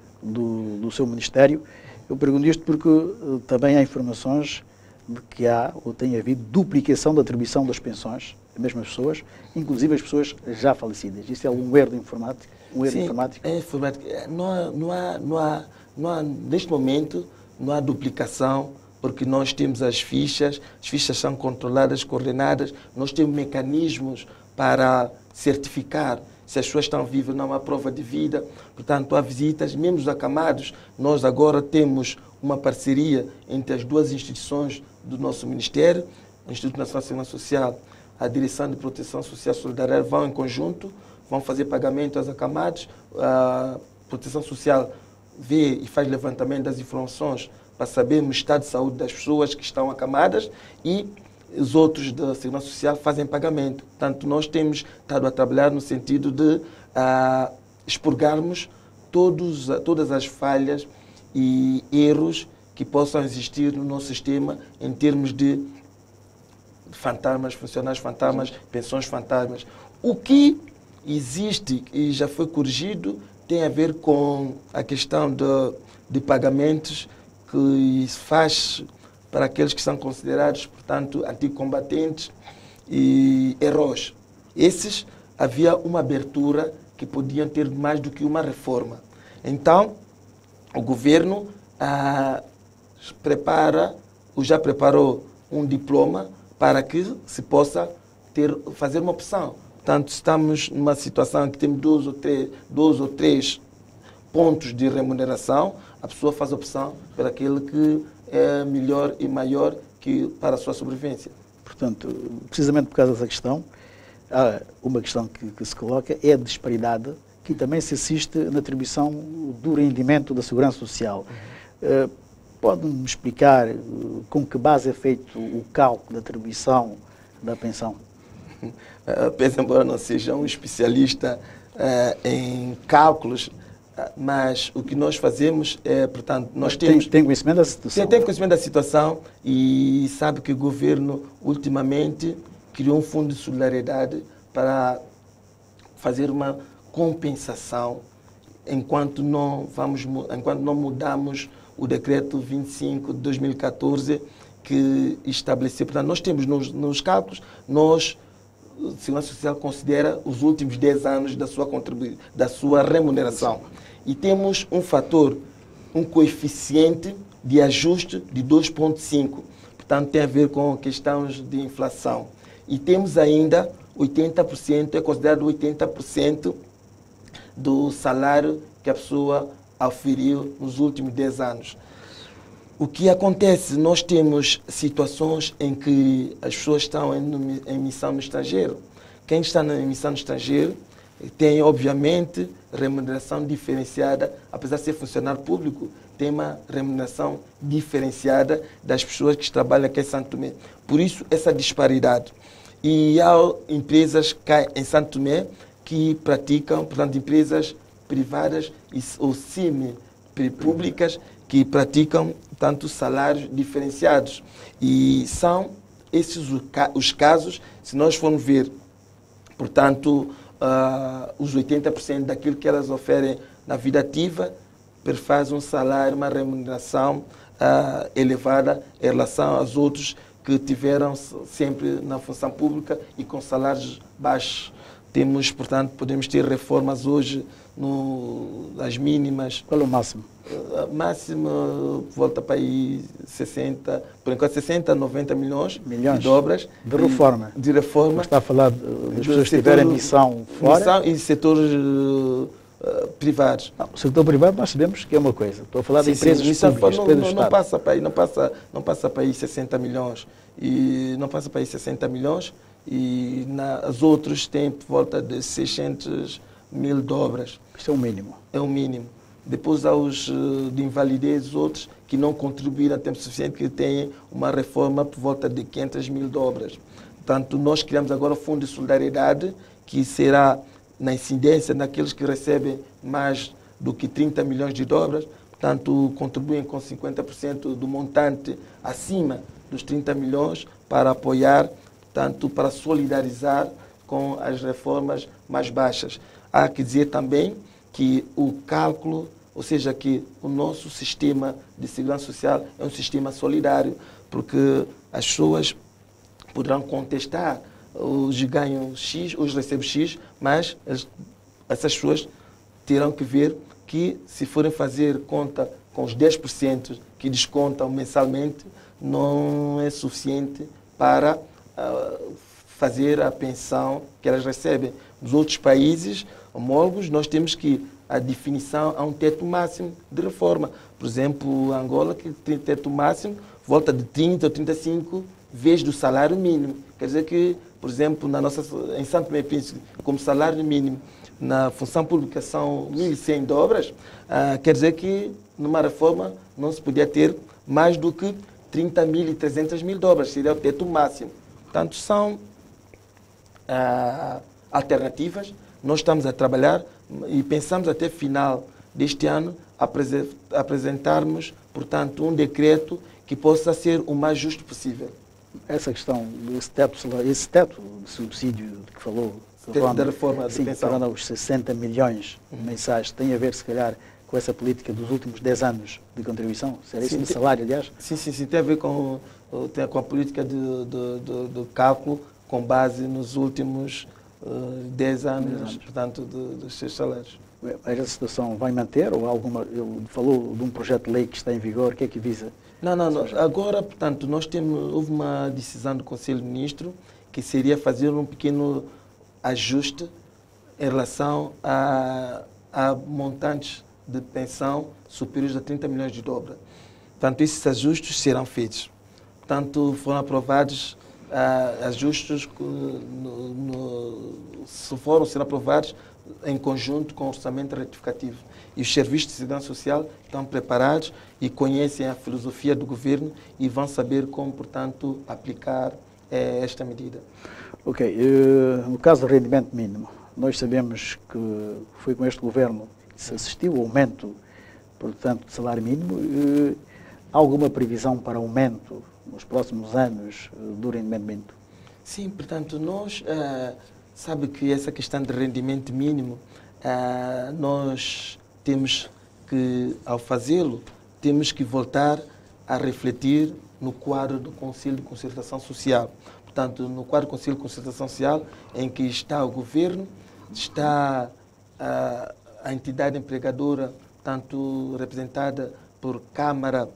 do, do seu Ministério. Eu pergunto isto porque uh, também há informações de que há ou tem havido duplicação da atribuição das pensões das mesmas pessoas, inclusive as pessoas já falecidas. Isto é um erro informático? Um erro Sim, informático? É informático. Não há, não há, não há, não há, neste momento, não há duplicação, porque nós temos as fichas, as fichas são controladas, coordenadas, nós temos mecanismos para certificar se as pessoas estão vivas, não há prova de vida. Portanto, há visitas, mesmo os acamados, nós agora temos uma parceria entre as duas instituições do nosso Ministério, o Instituto Nacional de Segurança Social, a Direção de Proteção Social e Solidariedade, vão em conjunto, vão fazer pagamento aos acamados, a Proteção Social vê e faz levantamento das informações para sabermos o estado de saúde das pessoas que estão acamadas e os outros da Segurança Social fazem pagamento. Portanto, nós temos estado a trabalhar no sentido de uh, expurgarmos todos, todas as falhas e erros que possam existir no nosso sistema em termos de fantasmas, funcionários fantasmas, pensões fantasmas. O que existe e já foi corrigido tem a ver com a questão de, de pagamentos que se faz para aqueles que são considerados, portanto, anticombatentes e heróis. Esses, havia uma abertura que podiam ter mais do que uma reforma. Então, o governo ah, prepara, ou já preparou um diploma para que se possa ter, fazer uma opção. Portanto, estamos numa situação em que temos dois ou três, dois ou três pontos de remuneração, a pessoa faz a opção por aquele que é melhor e maior que para a sua sobrevivência. Portanto, precisamente por causa dessa questão, há uma questão que, que se coloca é a disparidade que também se assiste na atribuição do rendimento da Segurança Social. Uhum. Uh, Pode-me explicar uh, com que base é feito o cálculo da atribuição da pensão? Uh, penso, embora não seja um especialista uh, em cálculos, mas o que nós fazemos é, portanto, nós tem, temos... Tem conhecimento da situação? Tem, tem conhecimento da situação e sabe que o governo, ultimamente, criou um fundo de solidariedade para fazer uma compensação enquanto não, vamos, enquanto não mudamos o decreto vinte e cinco de dois mil e catorze que estabeleceu. Portanto, nós temos nos, nos cálculos, nós... A Segurança Social considera os últimos dez anos da sua, contribu da sua remuneração. E temos um fator, um coeficiente de ajuste de dois vírgula cinco. Portanto, tem a ver com questões de inflação. E temos ainda oitenta por cento, é considerado oitenta por cento do salário que a pessoa auferiu nos últimos dez anos. O que acontece? Nós temos situações em que as pessoas estão em, em missão no estrangeiro. Quem está em missão no estrangeiro tem, obviamente, remuneração diferenciada, apesar de ser funcionário público, tem uma remuneração diferenciada das pessoas que trabalham aqui em Santo Tomé. Por isso, essa disparidade. E há empresas cá em Santo Tomé que praticam, portanto, empresas privadas ou semi-públicas que praticam, tanto salários diferenciados. E são esses os casos, se nós formos ver, portanto, uh, os oitenta por cento daquilo que elas oferem na vida ativa, perfaz um salário, uma remuneração uh, elevada em relação aos outros que tiveram sempre na função pública e com salários baixos. Temos, portanto, podemos ter reformas hoje no, nas mínimas. Qual é o máximo? Uh, máximo volta para aí sessenta, por enquanto sessenta, noventa milhões, milhões de dobras. De reforma. De reforma. Mas está a falar de, das pessoas que tiverem missão fora? Missão e setores uh, uh, privados. Não, o setor privado nós sabemos que é uma coisa. Estou a falar sim, de empresas sim, públicas. Não, não, não, passa para aí, não, passa, não passa para aí sessenta milhões. E não passa para aí sessenta milhões. E na, as outras têm por volta de seiscentos mil dobras. Isto é o mínimo. É o mínimo. Depois há os de invalidez, outros que não contribuíram a tempo suficiente, que têm uma reforma por volta de quinhentas mil dobras. Portanto, nós criamos agora o Fundo de Solidariedade, que será na incidência naqueles que recebem mais do que trinta milhões de dobras. Portanto, contribuem com cinquenta por cento do montante acima dos trinta milhões para apoiar, tanto para solidarizar com as reformas mais baixas. Há que dizer também que o cálculo, ou seja, que o nosso sistema de segurança social é um sistema solidário, porque as pessoas poderão contestar, os ganham X, os recebem X, mas as, essas pessoas terão que ver que, se forem fazer conta com os dez por cento que descontam mensalmente, não é suficiente para uh, fazer a pensão que elas recebem. Nos outros países homólogos, nós temos que a definição a um teto máximo de reforma. Por exemplo, Angola, que tem teto máximo, volta de trinta ou trinta e cinco vezes do salário mínimo. Quer dizer que, por exemplo, na nossa, em Santo Tomé e Príncipe, como salário mínimo na função pública são mil e cem dobras, uh, quer dizer que numa reforma não se podia ter mais do que trinta mil e trezentas mil dobras, seria o teto máximo. Portanto, são uh, alternativas. Nós estamos a trabalhar e pensamos até final deste ano apresentarmos, portanto, um decreto que possa ser o mais justo possível. Essa questão, esse teto, esse teto de subsídio de que falou, da, da reforma de sim, pensão, os sessenta milhões uhum. mensais, tem a ver, se calhar, com essa política dos últimos dez anos de contribuição? Será isso de salário, aliás? Sim, sim, sim, tem a ver com, tem, com a política de, de, de, de cálculo com base nos últimos uh, dez anos, anos, portanto, de, dos seus salários. Mas a situação vai manter ou alguma... Ele falou de um projeto de lei que está em vigor, o que é que visa? Não, não, não. Agora, portanto, nós temos, houve uma decisão do Conselho de Ministros que seria fazer um pequeno ajuste em relação a, a montantes de pensão superiores a trinta milhões de dobra. Portanto, esses ajustes serão feitos. Portanto, foram aprovados uh, ajustes, no, no, se foram ser aprovados em conjunto com o orçamento retificativo. E os serviços de segurança social estão preparados e conhecem a filosofia do governo e vão saber como, portanto, aplicar eh, esta medida. Ok. Uh, no caso do rendimento mínimo, nós sabemos que foi com este governo que se assistiu ao aumento, portanto, do salário mínimo. Uh, há alguma previsão para aumento nos próximos anos uh, do rendimento mínimo? Sim, portanto, nós... Uh, sabe que essa questão de rendimento mínimo, uh, nós temos que, ao fazê-lo, temos que voltar a refletir no quadro do Conselho de Concertação Social. Portanto, no quadro do Conselho de Concertação Social, em que está o governo, está uh, a entidade empregadora, tanto representada por Câmara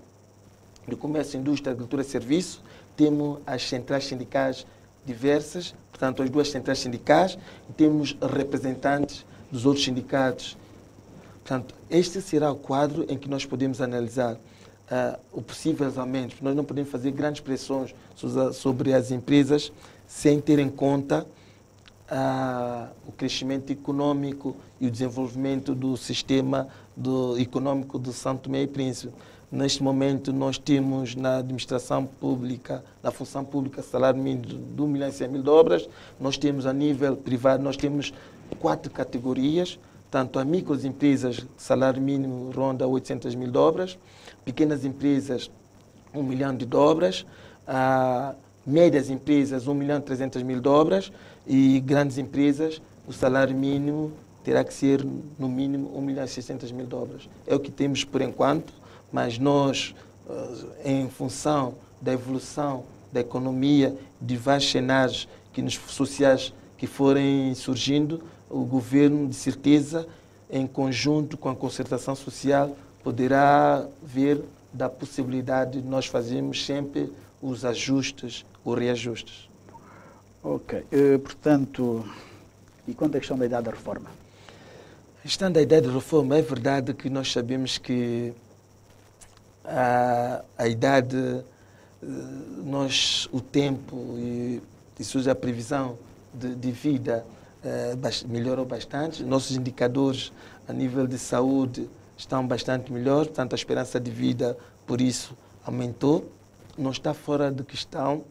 de Comércio, Indústria, Agricultura e Serviço, temos as centrais sindicais diversas, portanto, as duas centrais sindicais, e temos representantes dos outros sindicatos. Portanto, este será o quadro em que nós podemos analisar uh, o possíveis aumentos. Nós não podemos fazer grandes pressões sobre as empresas sem ter em conta uh, o crescimento econômico e o desenvolvimento do sistema do, econômico de Santo Tomé e Príncipe. Neste momento, nós temos na administração pública, na função pública, salário mínimo de um milhão e cem mil dobras. Nós temos a nível privado, nós temos quatro categorias, tanto a microempresas, salário mínimo ronda oitocentas mil dobras, pequenas empresas, um milhão de dobras, a médias empresas, um milhão e trezentas mil dobras, e grandes empresas, o salário mínimo terá que ser, no mínimo, um milhão e seiscentas mil dobras. É o que temos por enquanto. Mas nós, em função da evolução da economia, de vários cenários que nos, sociais que forem surgindo, o governo, de certeza, em conjunto com a concertação social, poderá ver da possibilidade de nós fazermos sempre os ajustes ou reajustes. Ok. Uh, portanto, e quanto à questão da idade da reforma? A questão da idade da reforma, é verdade que nós sabemos que A, a idade, nós, o tempo e, e surge a previsão de, de vida eh, melhorou bastante. Nossos indicadores a nível de saúde estão bastante melhores, portanto a esperança de vida, por isso, aumentou. Não está fora de questão,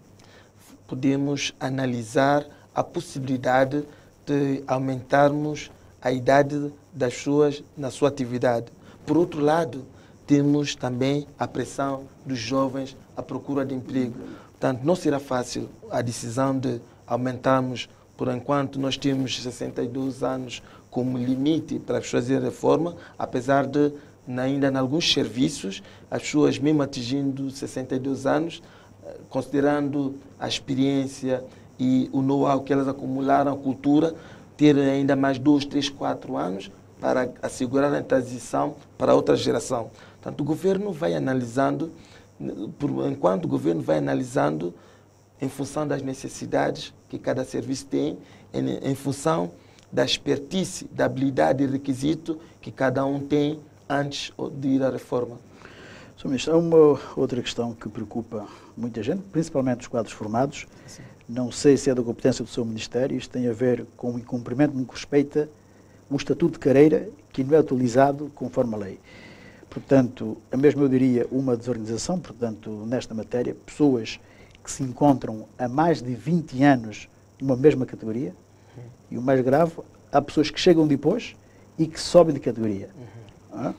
podemos analisar a possibilidade de aumentarmos a idade das pessoas na sua atividade. Por outro lado, temos também a pressão dos jovens à procura de emprego. Portanto, não será fácil a decisão de aumentarmos, por enquanto nós temos sessenta e dois anos como limite para as pessoas fazerem reforma, apesar de, ainda em alguns serviços, as pessoas, mesmo atingindo sessenta e dois anos, considerando a experiência e o know-how que elas acumularam, a cultura, ter ainda mais dois, três, quatro anos para assegurar a transição para outra geração. Portanto, o governo vai analisando, por enquanto o governo vai analisando em função das necessidades que cada serviço tem, em, em função da expertise, da habilidade e requisito que cada um tem antes de ir à reforma. senhor Ministro, há uma outra questão que preocupa muita gente, principalmente os quadros formados. Sim. Não sei se é da competência do seu Ministério, isto tem a ver com o incumprimento no que respeita o estatuto de carreira que não é utilizado conforme a lei. Portanto, a mesma eu diria uma desorganização, portanto, nesta matéria, pessoas que se encontram há mais de vinte anos numa mesma categoria, uhum. E o mais grave, há pessoas que chegam depois e que sobem de categoria. Uhum.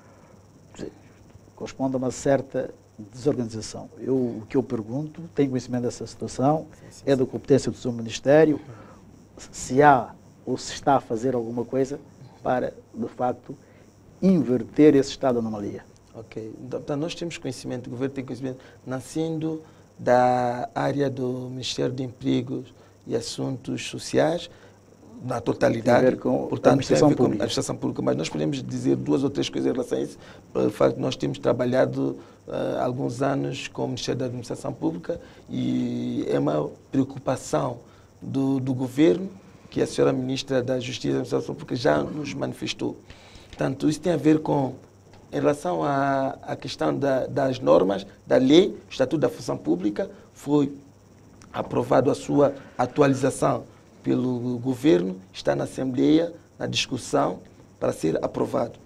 Ah? Corresponde a uma certa desorganização. Eu, o que eu pergunto, tenho conhecimento dessa situação, sim, sim, é da competência do seu Ministério, uhum. Se há ou se está a fazer alguma coisa para, de facto, inverter esse estado de anomalia. Ok. Então, nós temos conhecimento, o governo tem conhecimento, nascendo da área do Ministério de Empregos e Assuntos Sociais, na totalidade. Tem a ver com portanto, a administração tem a ver pública. Com a administração pública. Mas nós podemos dizer duas ou três coisas em relação a isso, pelo facto de nós temos trabalhado uh, alguns anos com o Ministério da Administração Pública e é uma preocupação do, do governo que a senhora Ministra da Justiça e da Administração Pública já nos manifestou. Portanto, isso tem a ver com, em relação à, à questão da, das normas, da lei, o Estatuto da Função Pública, foi aprovado a sua atualização pelo governo, está na Assembleia, na discussão, para ser aprovado.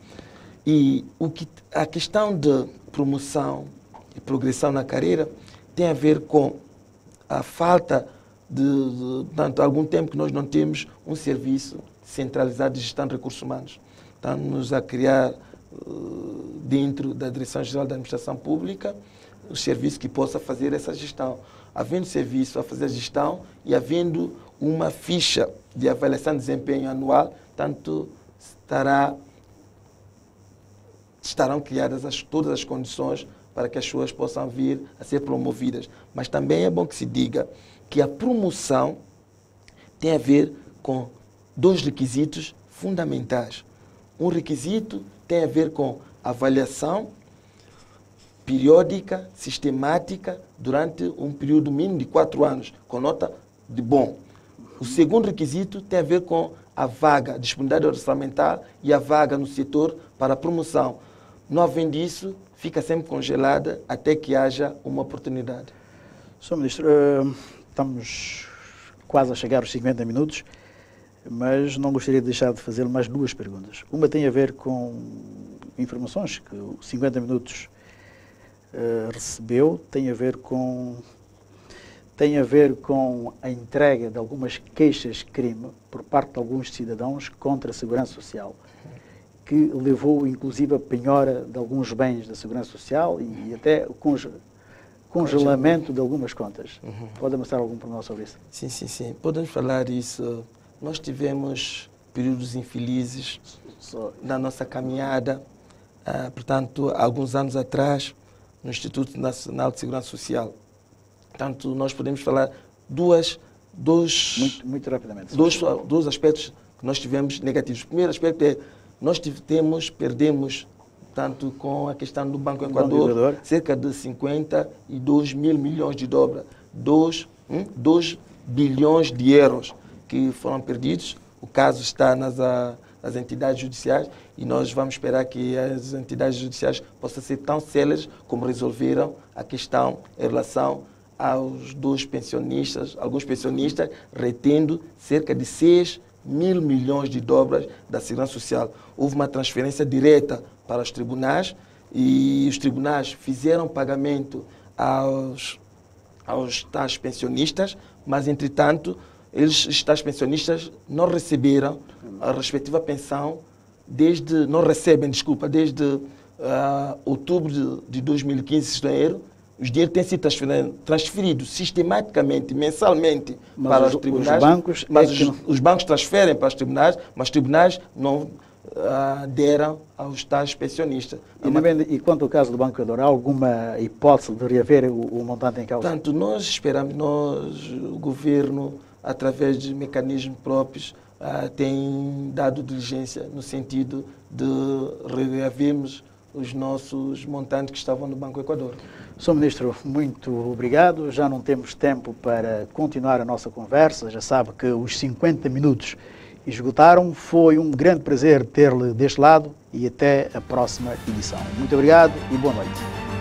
E o que, a questão de promoção e progressão na carreira tem a ver com a falta de, de tanto, algum tempo que nós não temos um serviço centralizado de gestão de recursos humanos. Estamos a criar, dentro da Direção-Geral da Administração Pública, um serviço que possa fazer essa gestão. Havendo serviço a fazer a gestão e havendo uma ficha de avaliação de desempenho anual, tanto estará, estarão criadas as, todas as condições para que as pessoas possam vir a ser promovidas. Mas também é bom que se diga que a promoção tem a ver com dois requisitos fundamentais. Um requisito tem a ver com avaliação periódica, sistemática, durante um período mínimo de quatro anos, com nota de bom. O segundo requisito tem a ver com a vaga, a disponibilidade orçamental e a vaga no setor para a promoção. Não havendo isso, fica sempre congelada até que haja uma oportunidade. senhor Ministro, estamos quase a chegar aos cinquenta minutos, mas não gostaria de deixar de fazer mais duas perguntas. Uma tem a ver com informações que o cinquenta minutos uh, recebeu têm a ver com tem a ver com a entrega de algumas queixas-crime por parte de alguns cidadãos contra a Segurança Social, que levou inclusive a penhora de alguns bens da Segurança Social e, e até o conge congelamento de algumas contas. Uhum. Pode mostrar algum pormenor sobre isso? Sim, sim, sim. Podemos falar isso. Nós tivemos períodos infelizes na nossa caminhada. Ah, portanto, há alguns anos atrás, no Instituto Nacional de Segurança Social. Portanto, nós podemos falar duas, dois, muito, muito rapidamente. Dois, dois aspectos que nós tivemos negativos. O primeiro aspecto é nós tivemos, perdemos, tanto com a questão do Banco Equador, cerca de cinquenta e dois mil milhões de dólares, dois bilhões de euros que foram perdidos. O caso está nas, nas entidades judiciais e nós vamos esperar que as entidades judiciais possam ser tão céleres como resolveram a questão em relação aos dois pensionistas, alguns pensionistas retendo cerca de seis mil milhões de dólares da Segurança Social. Houve uma transferência direta para os tribunais e os tribunais fizeram pagamento aos, aos tais pensionistas, mas, entretanto, eles, os tais pensionistas não receberam a respectiva pensão desde, não recebem, desculpa, desde uh, outubro de, de dois mil e quinze, se dinheiro. Os dinheiros têm sido transferidos, transferidos sistematicamente, mensalmente mas para os, os tribunais, os bancos mas é os, não... os bancos transferem para os tribunais, mas os tribunais não uh, deram aos tais pensionistas. E, uma... e quanto ao caso do Banco Equador, há alguma hipótese de reaver o, o montante em causa? Portanto, nós esperamos, nós, o governo, através de mecanismos próprios, uh, tem dado diligência no sentido de reavermos os nossos montantes que estavam no Banco Equador. senhor Ministro, muito obrigado. Já não temos tempo para continuar a nossa conversa. Já sabe que os cinquenta minutos esgotaram. Foi um grande prazer ter-lhe deste lado e até a próxima edição. Muito obrigado e boa noite.